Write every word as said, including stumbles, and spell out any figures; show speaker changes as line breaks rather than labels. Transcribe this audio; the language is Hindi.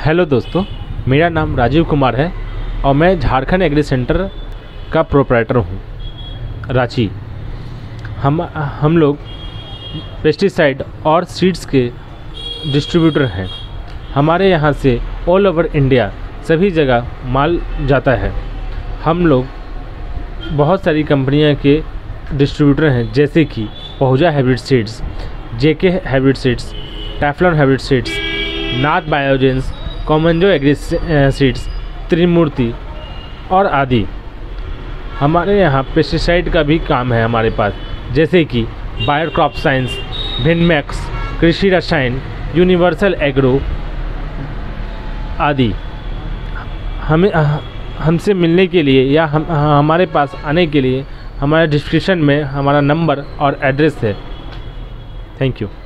हेलो दोस्तों, मेरा नाम राजीव कुमार है और मैं झारखंड एग्री सेंटर का प्रोप्राइटर हूँ, रांची। हम हम लोग पेस्टिसाइड और सीड्स के डिस्ट्रीब्यूटर हैं। हमारे यहाँ से ऑल ओवर इंडिया सभी जगह माल जाता है। हम लोग बहुत सारी कंपनियां के डिस्ट्रीब्यूटर हैं, जैसे कि Pahuja hybrid seeds, JK hybrid seeds, Teflon hybrid seeds, Nath biogens, कॉमनजो एग्री सीड्स, त्रिमूर्ति और आदि। हमारे यहाँ पेस्टिसाइड का भी काम है हमारे पास, जैसे कि बायो क्रॉप साइंस, विनमैक्स, कृषि रसायन, यूनिवर्सल एग्रो आदि। हमें हमसे मिलने के लिए या हम हमारे पास आने के लिए हमारे डिस्क्रिप्शन में हमारा नंबर और एड्रेस है। Thank you.